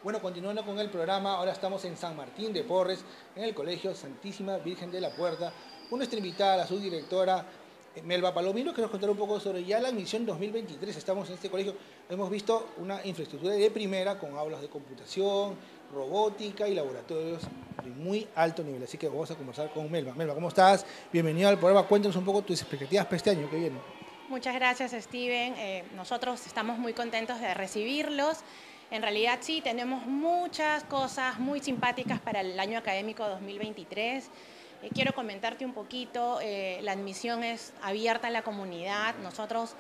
Bueno, continuando con el programa, ahora estamos en San Martín de Porres, en el Colegio Santísima Virgen de la Puerta, con nuestra invitada, la subdirectora Melba Palomino, que nos contará un poco sobre ya la admisión 2023. Estamos en este colegio, hemos visto una infraestructura de primera con aulas de computación, robótica y laboratorios de muy alto nivel. Así que vamos a conversar con Melba. Melba, ¿cómo estás? Bienvenida al programa. Cuéntanos un poco tus expectativas para este año que viene. Muchas gracias, Steven. Nosotros estamos muy contentos de recibirlos. En realidad sí, tenemos muchas cosas muy simpáticas para el año académico 2023. Quiero comentarte un poquito, la admisión es abierta a la comunidad. Nosotros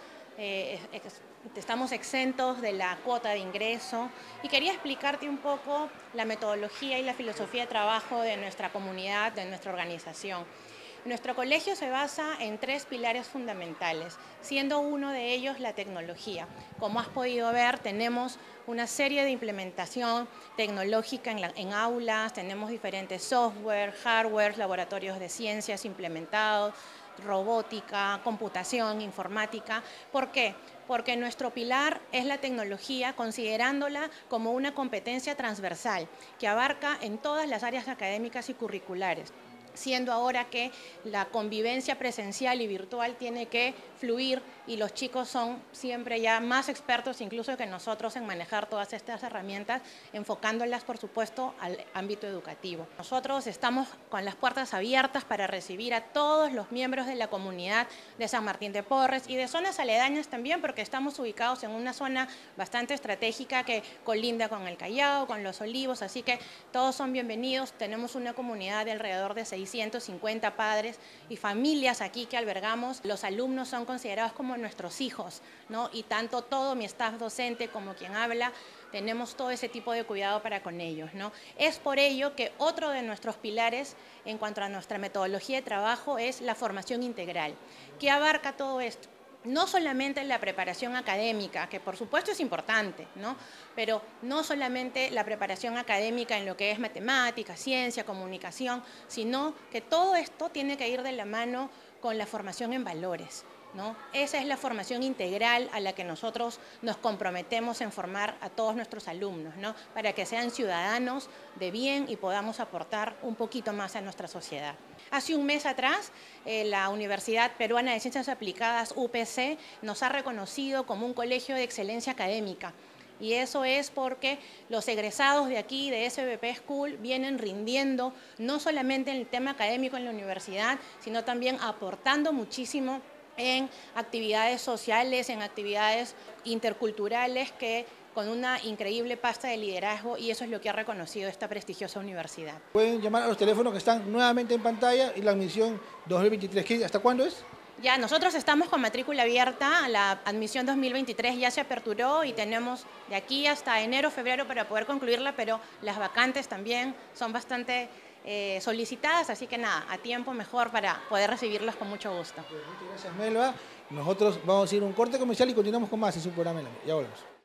estamos exentos de la cuota de ingreso y quería explicarte un poco la metodología y la filosofía de trabajo de nuestra comunidad, de nuestra organización. Nuestro colegio se basa en 3 pilares fundamentales, siendo uno de ellos la tecnología. Como has podido ver, tenemos una serie de implementación tecnológica en aulas, tenemos diferentes software, hardware, laboratorios de ciencias implementados, robótica, computación, informática. ¿Por qué? Porque nuestro pilar es la tecnología, considerándola como una competencia transversal que abarca en todas las áreas académicas y curriculares, siendo ahora que la convivencia presencial y virtual tiene que fluir y los chicos son siempre ya más expertos incluso que nosotros en manejar todas estas herramientas, enfocándolas por supuesto al ámbito educativo. Nosotros estamos con las puertas abiertas para recibir a todos los miembros de la comunidad de San Martín de Porres y de zonas aledañas también, porque estamos ubicados en una zona bastante estratégica que colinda con el Callao, con Los Olivos, así que todos son bienvenidos. Tenemos una comunidad de alrededor de 650 padres y familias aquí que albergamos. Los alumnos son considerados como nuestros hijos, ¿no? Y tanto todo mi staff docente como quien habla, tenemos todo ese tipo de cuidado para con ellos, ¿no? Es por ello que otro de nuestros pilares en cuanto a nuestra metodología de trabajo es la formación integral, que abarca todo esto. No solamente la preparación académica, que por supuesto es importante, ¿no? Pero no solamente la preparación académica en lo que es matemática, ciencia, comunicación, sino que todo esto tiene que ir de la mano con la formación en valores, ¿no? Esa es la formación integral a la que nosotros nos comprometemos en formar a todos nuestros alumnos, ¿no? Para que sean ciudadanos de bien y podamos aportar un poquito más a nuestra sociedad. Hace un mes atrás, la Universidad Peruana de Ciencias Aplicadas, UPC, nos ha reconocido como un colegio de excelencia académica. Y eso es porque los egresados de aquí, de SBP School, vienen rindiendo no solamente en el tema académico en la universidad, sino también aportando muchísimo en actividades sociales, en actividades interculturales que con una increíble pasta de liderazgo, y eso es lo que ha reconocido esta prestigiosa universidad. Pueden llamar a los teléfonos que están nuevamente en pantalla y la admisión 2023. ¿Hasta cuándo es? Ya, nosotros estamos con matrícula abierta, la admisión 2023 ya se aperturó y tenemos de aquí hasta enero, febrero para poder concluirla, pero las vacantes también son bastante solicitadas, así que nada, a tiempo mejor para poder recibirlas con mucho gusto. Muchas gracias, Melba. Nosotros vamos a ir a un corte comercial y continuamos con más en su programa. Ya volvemos.